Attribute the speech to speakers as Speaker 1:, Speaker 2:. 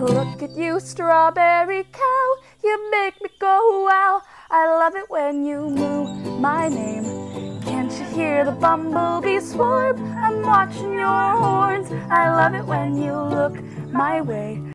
Speaker 1: Look at you, strawberry cow, you make me go wow. I love it when you moo my name. Can't you hear the bumblebee swarm? I'm watching your horns. I love it when you look my way.